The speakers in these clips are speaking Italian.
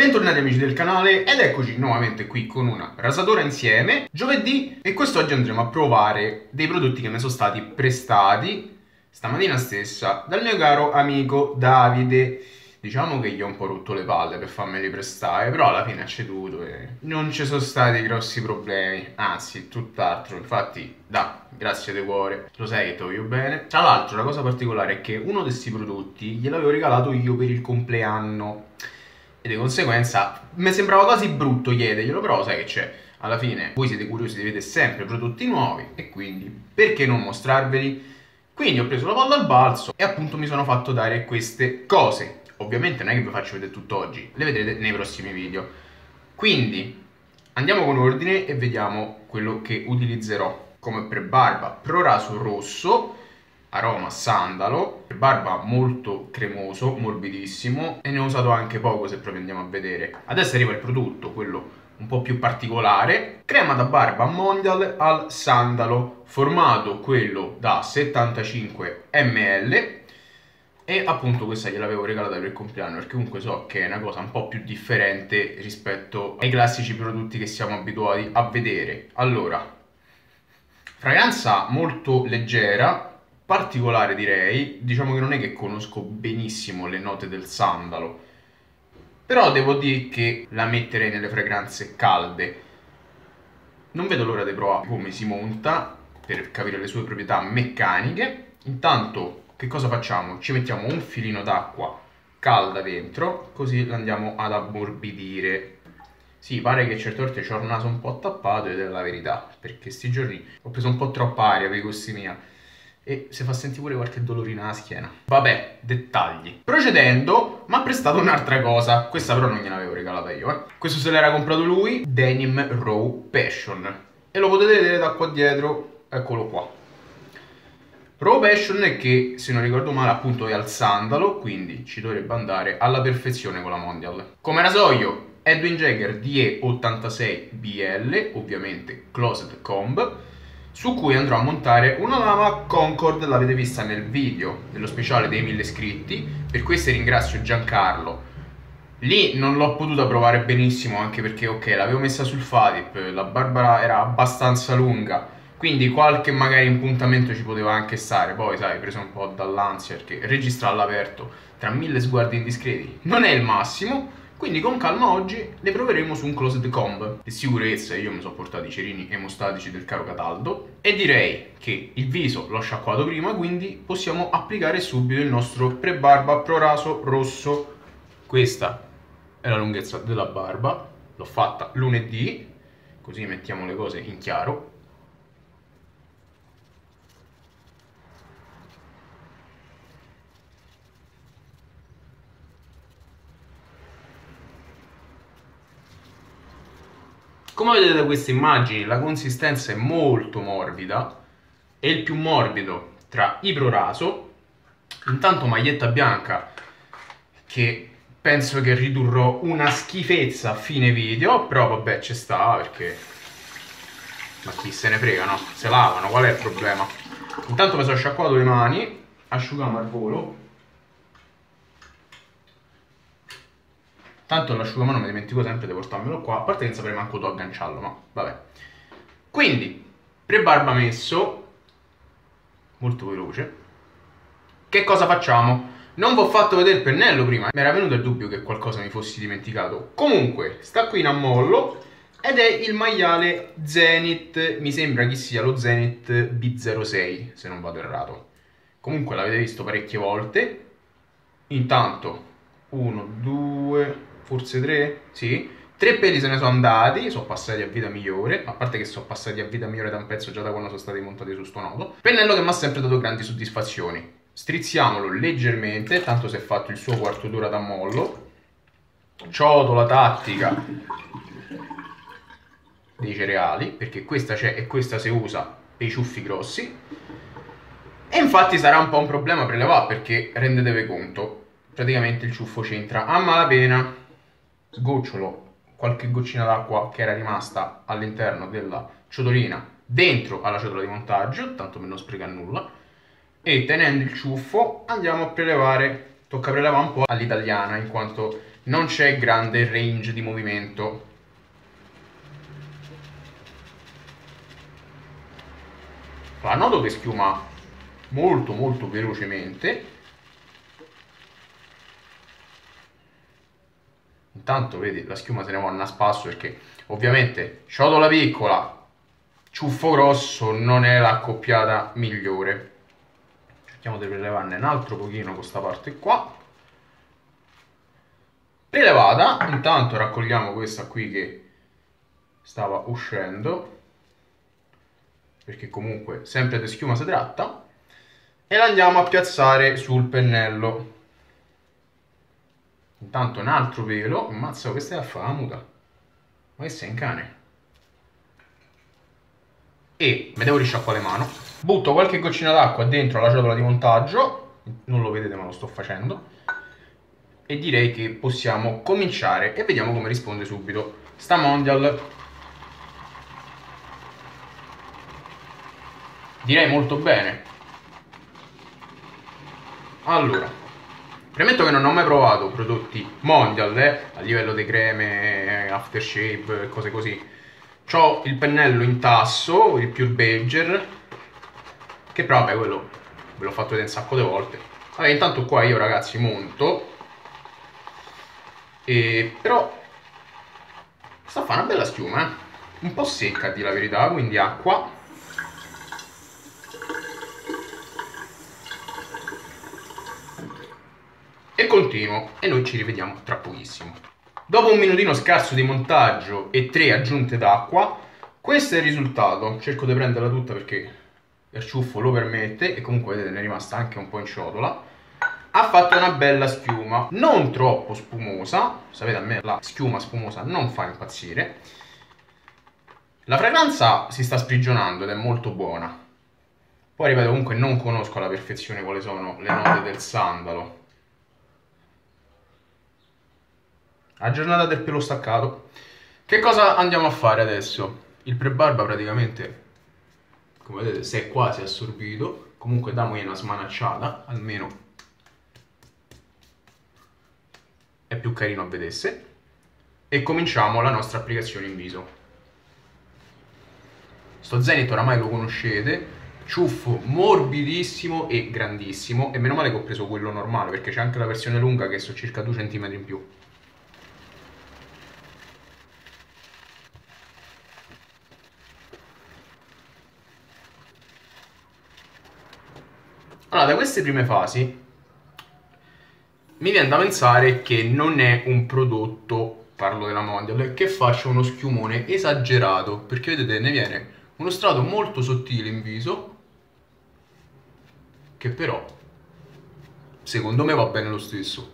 Bentornati amici del canale ed eccoci nuovamente qui con una rasatura insieme, giovedì, e quest'oggi andremo a provare dei prodotti che mi sono stati prestati stamattina stessa dal mio caro amico Davide. Diciamo che gli ho un po' rotto le palle per farmeli prestare, però alla fine ha ceduto e non ci sono stati grossi problemi, anzi tutt'altro. Infatti grazie di cuore, lo sai che ti voglio bene. Tra l'altro la cosa particolare è che uno di questi prodotti gliel'avevo regalato io per il compleanno e di conseguenza mi sembrava quasi brutto chiederglielo, però sai che c'è, alla fine voi siete curiosi di vedere sempre prodotti nuovi e quindi perché non mostrarveli? Quindi ho preso la palla al balzo e appunto mi sono fatto dare queste cose. Ovviamente non è che vi faccio vedere tutto oggi, le vedrete nei prossimi video. Quindi andiamo con ordine e vediamo quello che utilizzerò. Come prebarba Pro Raso rosso, aroma sandalo, barba molto cremoso, morbidissimo, e ne ho usato anche poco se proprio andiamo a vedere. Adesso arriva il prodotto, quello un po' più particolare, crema da barba Mondial al sandalo, formato quello da 75 ml, e appunto questa gliel'avevo regalata per il compleanno perché comunque so che è una cosa un po' più differente rispetto ai classici prodotti che siamo abituati a vedere. Allora, fragranza molto leggera, particolare direi. Diciamo che non è che conosco benissimo le note del sandalo, però devo dire che la metterei nelle fragranze calde. Non vedo l'ora di provare come si monta per capire le sue proprietà meccaniche. Intanto che cosa facciamo? Ci mettiamo un filino d'acqua calda dentro, così l'andiamo ad ammorbidire. Sì, pare che certe volte c'ho il naso un po' tappato ed è la verità, perché sti giorni ho preso un po' troppa aria per i gusti mia e si fa sentire pure qualche dolorina alla schiena. Vabbè, dettagli. Procedendo, mi ha prestato un'altra cosa. Questa però non gliel'avevo regalata io, Questo se l'era comprato lui, Denim Raw Passion. E lo potete vedere da qua dietro, eccolo qua. Raw Passion è che, se non ricordo male, appunto è al sandalo, quindi ci dovrebbe andare alla perfezione con la Mondial. Come rasoio, Edwin Jagger DE86BL, ovviamente Closet Comb, su cui andrò a montare una lama Concord, l'avete vista nel video dello speciale dei 1000 iscritti, per questo ringrazio Giancarlo. Lì non l'ho potuta provare benissimo, anche perché ok, l'avevo messa sul Fatip, la barba era abbastanza lunga, quindi qualche magari impuntamento ci poteva anche stare. Poi sai, preso un po' dall'ansia perché registrare all'aperto tra 1000 sguardi indiscreti non è il massimo. Quindi con calma oggi le proveremo su un Closet Comb. Per sicurezza io mi sono portato i cerini emostatici del caro Cataldo e direi che il viso l'ho sciacquato prima, quindi possiamo applicare subito il nostro prebarba Pro Raso rosso. Questa è la lunghezza della barba, l'ho fatta lunedì, così mettiamo le cose in chiaro. Come vedete da queste immagini la consistenza è molto morbida, è il più morbido tra i Pro Raso. Intanto maglietta bianca che penso che ridurrò una schifezza a fine video, però vabbè ci sta perché ma chi se ne frega, no? Se lavano, qual è il problema? Intanto mi sono sciacquato le mani, asciugamo al volo. Tanto l'asciugamano mi dimentico sempre di portarmelo qua, a parte che non saprei manco tu agganciarlo, ma vabbè. Quindi, prebarba messo, molto veloce. Che cosa facciamo? Non vi ho fatto vedere il pennello prima, mi era venuto il dubbio che qualcosa mi fossi dimenticato. Comunque, sta qui in ammollo ed è il maiale Zenith, mi sembra che sia lo Zenith B06, se non vado errato. Comunque l'avete visto parecchie volte. Intanto, 1, 2... forse 3? Sì. 3 peli se ne sono andati, sono passati a vita migliore, a parte che sono passati a vita migliore da un pezzo già da quando sono stati montati su sto nodo. Pennello che mi ha sempre dato grandi soddisfazioni. Strizziamolo leggermente, tanto si è fatto il suo quarto d'ora d'ammollo. Ciotola tattica dei cereali, perché questa c'è e questa si usa per i ciuffi grossi. E infatti sarà un po' un problema prelevare, perché rendetevi conto, praticamente il ciuffo c'entra a malapena. Sgocciolo qualche goccina d'acqua che era rimasta all'interno della ciotolina dentro alla ciotola di montaggio, tanto per non sprecare nulla, e tenendo il ciuffo andiamo a prelevare. Tocca prelevare un po' all'italiana, in quanto non c'è grande range di movimento. La noto che schiuma molto molto velocemente. Intanto vedi la schiuma se ne va a spasso, perché ovviamente ciotola piccola, ciuffo grosso non è l'accoppiata migliore. Cerchiamo di prelevarne un altro pochino questa parte qua. Prelevata, intanto raccogliamo questa qui che stava uscendo, perché comunque sempre di schiuma si tratta, e la andiamo a piazzare sul pennello. Intanto un altro pelo. Ammazza, questa è a fare la muta. Ma che sei un cane? E mi devo risciacquare le mani. Butto qualche goccina d'acqua dentro la ciotola di montaggio. Non lo vedete ma lo sto facendo. E direi che possiamo cominciare e vediamo come risponde subito sta Mondial. Direi molto bene. Allora, premetto che non ho mai provato prodotti Mondial a livello di creme, aftershave e cose così. C'ho il pennello in tasso, il Pure Badger, che però vabbè, quello ve l'ho fatto vedere un sacco di volte. Vabbè, intanto qua io ragazzi monto, però sta a fare una bella schiuma, un po' secca a dire la verità, quindi acqua. E continuo, e noi ci rivediamo tra pochissimo. Dopo un minutino scarso di montaggio e 3 aggiunte d'acqua, questo è il risultato. Cerco di prenderla tutta perché il ciuffo lo permette, e comunque vedete ne è rimasta anche un po' in ciotola. Ha fatto una bella schiuma, non troppo spumosa. Sapete, a me la schiuma spumosa non fa impazzire. La fragranza si sta sprigionando ed è molto buona. Poi ripeto, comunque non conosco alla perfezione quali sono le note del sandalo. La giornata del pelo staccato. Che cosa andiamo a fare adesso? Il pre-barba praticamente, come vedete, si è quasi assorbito. Comunque damogli una smanacciata, almeno è più carino a vedersi. E cominciamo la nostra applicazione in viso. Sto Zenith oramai lo conoscete, ciuffo morbidissimo e grandissimo, e meno male che ho preso quello normale, perché c'è anche la versione lunga che so circa 2 cm in più. Allora, da queste prime fasi mi viene da pensare che non è un prodotto, parlo della Mondial, che faccia uno schiumone esagerato, perché vedete ne viene uno strato molto sottile in viso, che però secondo me va bene lo stesso.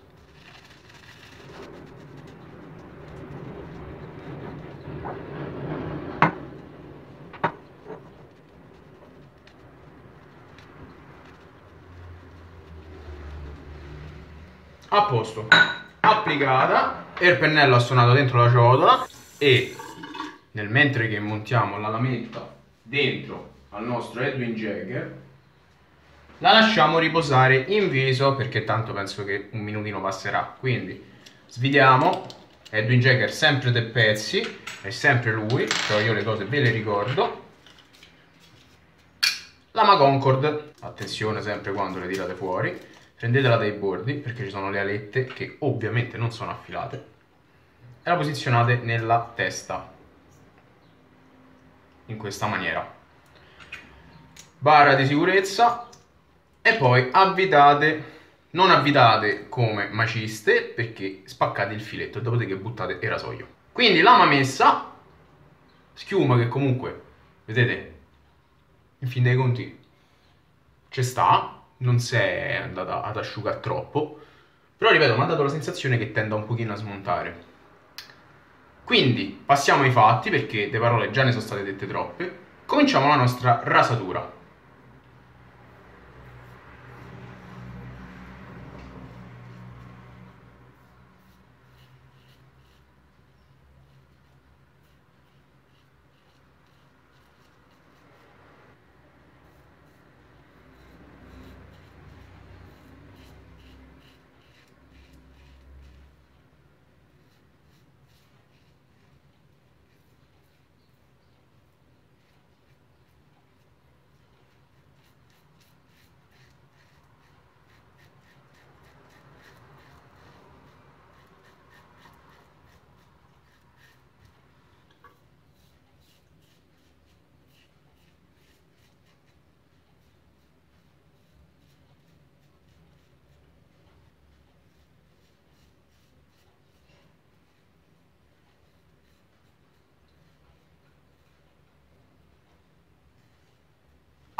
A posto, applicata, e il pennello ha suonato dentro la ciotola, e nel mentre che montiamo la lametta dentro al nostro Edwin Jagger la lasciamo riposare in viso, perché tanto penso che un minutino passerà. Quindi svidiamo. Edwin Jagger sempre dei pezzi, è sempre lui, cioè io le cose ve le ricordo. Lama Concord, attenzione sempre quando le tirate fuori, prendetela dai bordi perché ci sono le alette che ovviamente non sono affilate, e la posizionate nella testa in questa maniera, barra di sicurezza, e poi avvitate. Non avvitate come maciste perché spaccate il filetto e dopodiché buttate il rasoio. Quindi lama messa, schiuma che comunque vedete in fin dei conti ci sta, non si è andata ad asciugare troppo, però ripeto mi ha dato la sensazione che tenda un pochino a smontare. Quindi passiamo ai fatti, perché le parole già ne sono state dette troppe. Cominciamo la nostra rasatura.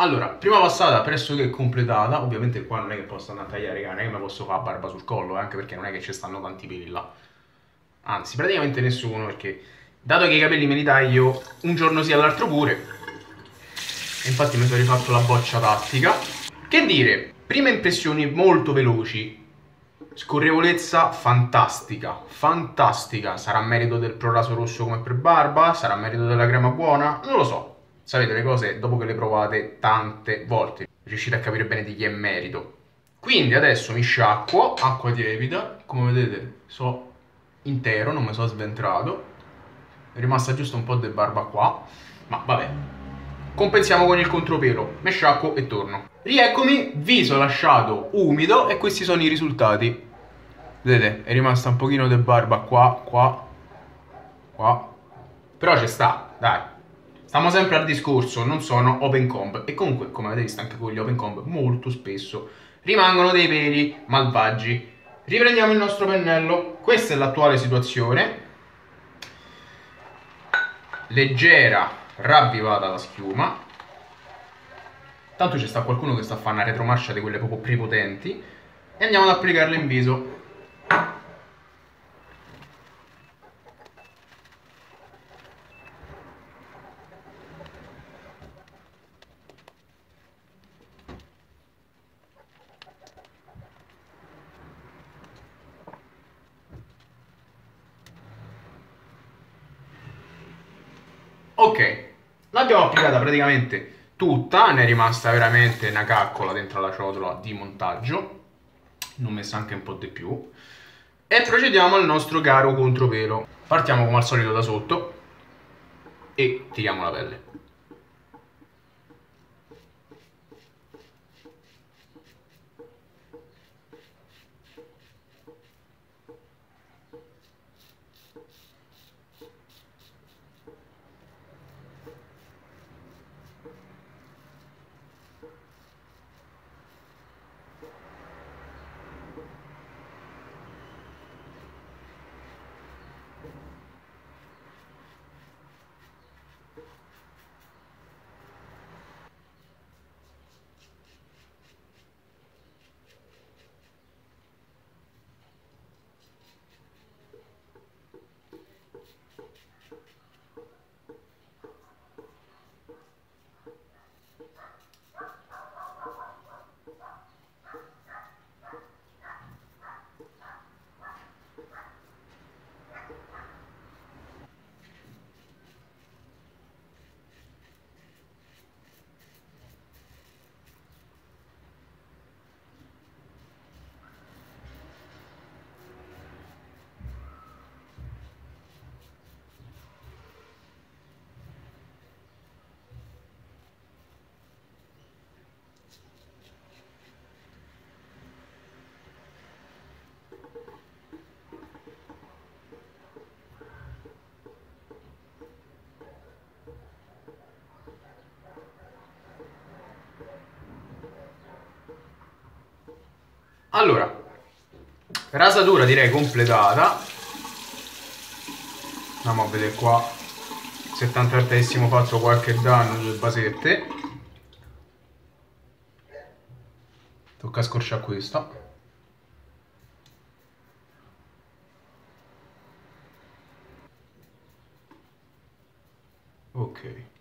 Allora, prima passata pressoché completata. Ovviamente qua non è che posso andare a tagliare, non è che mi posso fare barba sul collo, anche perché non è che ci stanno tanti peli là. Anzi, praticamente nessuno, perché dato che i capelli me li taglio un giorno sì all'altro pure, e infatti mi sono rifatto la boccia tattica. Che dire, prime impressioni molto veloci. Scorrevolezza fantastica, fantastica. Sarà merito del proraso rosso come per barba? Sarà merito della crema buona? Non lo so. Sapete le cose dopo che le provate tante volte, riuscite a capire bene di chi è merito. Quindi adesso mi sciacquo, acqua tiepida, come vedete so intero, non mi sono sventrato. È rimasta giusto un po' di barba qua, ma vabbè. Compensiamo con il contropelo, mi sciacquo e torno. Rieccomi, viso lasciato umido e questi sono i risultati. Vedete, è rimasta un pochino di barba qua, qua, qua. Però ci sta, dai. Stiamo sempre al discorso, non sono open comb. E comunque, come avete visto anche con gli open comb, molto spesso rimangono dei peli malvagi. Riprendiamo il nostro pennello. Questa è l'attuale situazione. Leggera, ravvivata la schiuma. Tanto ci sta qualcuno che sta a fare una retromarcia di quelle proprio prepotenti. E andiamo ad applicarle in viso. Ok, l'abbiamo applicata praticamente tutta, ne è rimasta veramente una caccola dentro la ciotola di montaggio, ne ho messa anche un po' di più, e procediamo al nostro caro contropelo. Partiamo come al solito da sotto e tiriamo la pelle. Allora, rasatura direi completata. Andiamo a vedere qua. 77esimo fatto qualche danno sulle basette. Tocca scorciare questa. Ok.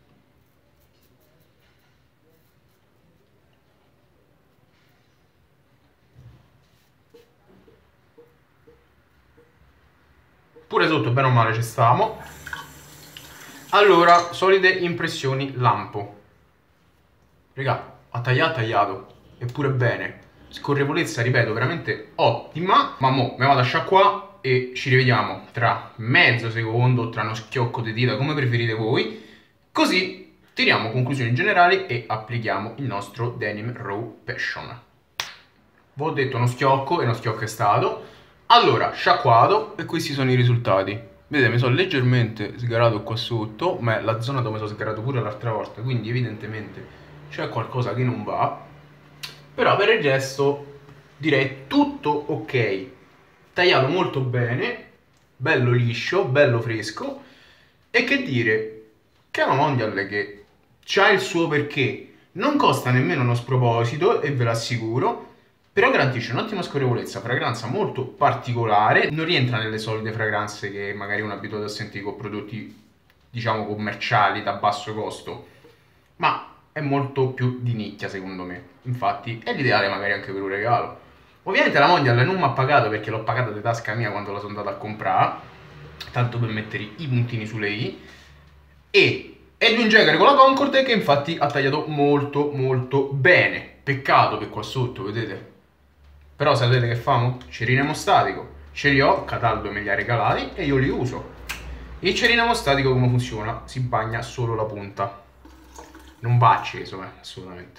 Pure sotto bene o male ci stiamo. Allora, solite impressioni lampo. Raga, ha tagliato. Eppure bene. Scorrevolezza, ripeto, veramente ottima. Ma mo me vado a sciacquare e ci rivediamo tra mezzo secondo, tra uno schiocco di dita, come preferite voi. Così tiriamo conclusioni generali e applichiamo il nostro Denim Raw Passion. Vi ho detto uno schiocco e uno schiocco è stato. Allora, sciacquato e questi sono i risultati. Vedete, mi sono leggermente sgarato qua sotto, ma è la zona dove mi sono sgarato pure l'altra volta, quindi evidentemente c'è qualcosa che non va. Però per il resto direi tutto ok. Tagliato molto bene, bello liscio, bello fresco. E che dire, che è una mondial che c'ha il suo perché. Non costa nemmeno uno sproposito, e ve l'assicuro, però garantisce un'ottima scorrevolezza, fragranza molto particolare, non rientra nelle solite fragranze che magari uno è abituato a sentire con prodotti, diciamo, commerciali da basso costo, ma è molto più di nicchia secondo me, infatti è l'ideale magari anche per un regalo. Ovviamente la Mondial non mi ha pagato perché l'ho pagata di tasca mia quando la sono andata a comprare, tanto per mettere i puntini sulle i, e Edwin Jagger con la Concord che infatti ha tagliato molto molto bene. Peccato che qua sotto, vedete? Però sapete che famo? Cerino emostatico. Ce li ho, Cataldo me li ha regalati e io li uso. Il cerino emostatico come funziona? Si bagna solo la punta. Non va acceso, assolutamente.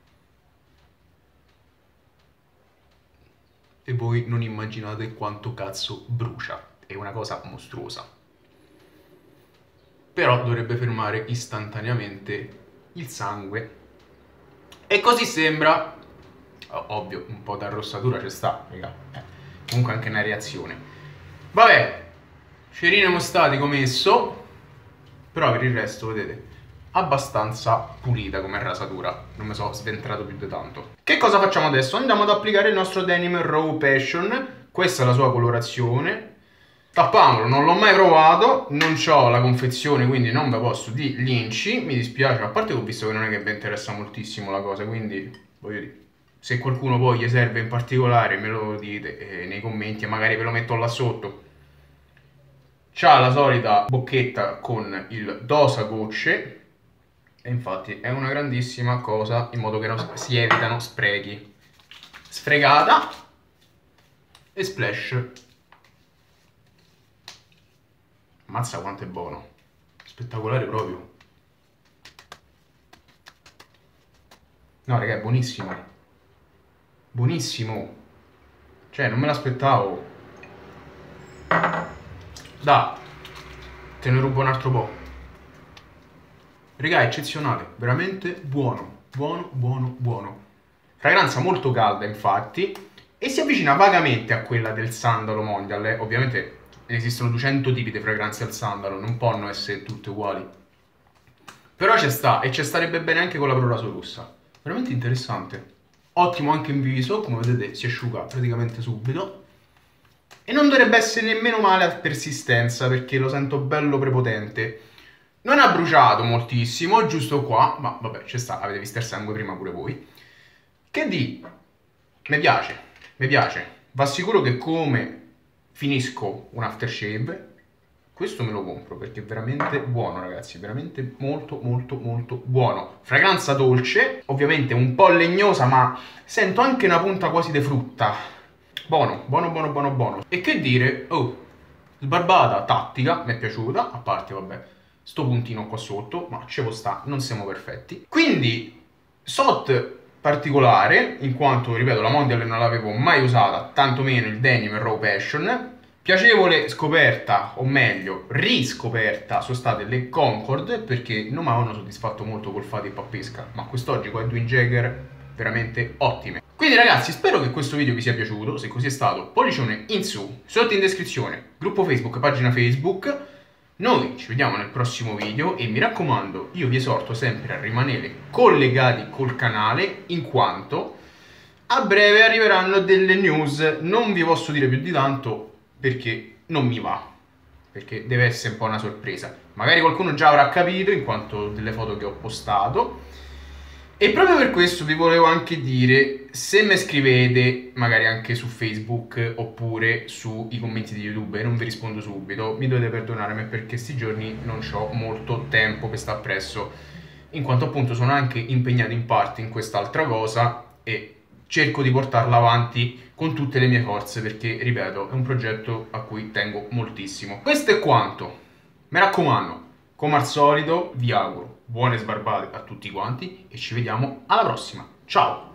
E voi non immaginate quanto cazzo brucia. È una cosa mostruosa. Però dovrebbe fermare istantaneamente il sangue. E così sembra. Ovvio, un po' d'arrossatura ci sta, raga. Comunque anche una reazione. Vabbè, cerino emostatico messo. Però per il resto, vedete, abbastanza pulita come rasatura. Non mi sono sventrato più di tanto. Che cosa facciamo adesso? Andiamo ad applicare il nostro Denim Raw Passion. Questa è la sua colorazione. Tappamolo, non l'ho mai provato, non ho la confezione, quindi non ve posso di linci, mi dispiace, a parte che ho visto che non è che vi interessa moltissimo la cosa, quindi voglio dire, se qualcuno poi gli serve in particolare me lo dite nei commenti e magari ve lo metto là sotto. C'ha la solita bocchetta con il dosa gocce e infatti è una grandissima cosa in modo che non si evitano sprechi. Sfregata e splash. Mazza quanto è buono. Spettacolare proprio. No, raga, è buonissimo. Buonissimo. Cioè, non me l'aspettavo. Da. Te ne rubo un altro po'. Raga, è eccezionale. Veramente buono. Buono, buono, buono. Fragranza molto calda, infatti. E si avvicina vagamente a quella del sandalo Mondial. Ovviamente esistono 200 tipi di fragranze al sandalo, non possono essere tutte uguali. Però c'è sta, e ci starebbe bene anche con la Proraso rossa. Veramente interessante. Ottimo anche in viso, come vedete si asciuga praticamente subito. E non dovrebbe essere nemmeno male a persistenza, perché lo sento bello prepotente. Non ha bruciato moltissimo, giusto qua, ma vabbè, ci sta, avete visto il sangue prima pure voi. Che di? Mi piace, mi piace. Va sicuro che come finisco un aftershave, questo me lo compro perché è veramente buono, ragazzi, veramente molto molto molto buono. Fragranza dolce, ovviamente un po' legnosa, ma sento anche una punta quasi di frutta. Buono, buono, buono, buono, buono. E che dire, oh, sbarbata tattica, mi è piaciuta, a parte, vabbè, sto puntino qua sotto, ma ce lo sta, non siamo perfetti. Quindi, sot particolare, in quanto, ripeto, la Mondial non l'avevo mai usata, tantomeno il Denim Raw Passion. Piacevole scoperta, o meglio, riscoperta, sono state le Concord, perché non mi avevano soddisfatto molto col Fati e Pappesca, ma quest'oggi con Edwin Jagger veramente ottime. Quindi ragazzi, spero che questo video vi sia piaciuto, se così è stato pollicione in su, sotto in descrizione, gruppo Facebook, pagina Facebook. Noi ci vediamo nel prossimo video e mi raccomando, io vi esorto sempre a rimanere collegati col canale, in quanto a breve arriveranno delle news. Non vi posso dire più di tanto perché non mi va, perché deve essere un po' una sorpresa. Magari qualcuno già avrà capito in quanto delle foto che ho postato. E proprio per questo vi volevo anche dire, se mi scrivete magari anche su Facebook oppure sui commenti di YouTube e non vi rispondo subito, mi dovete perdonarmi perché sti giorni non ho molto tempo per stare appresso, in quanto appunto sono anche impegnato in parte in quest'altra cosa e cerco di portarla avanti con tutte le mie forze perché, ripeto, è un progetto a cui tengo moltissimo. Questo è quanto. Mi raccomando, come al solito vi auguro buone sbarbate a tutti quanti e ci vediamo alla prossima. Ciao!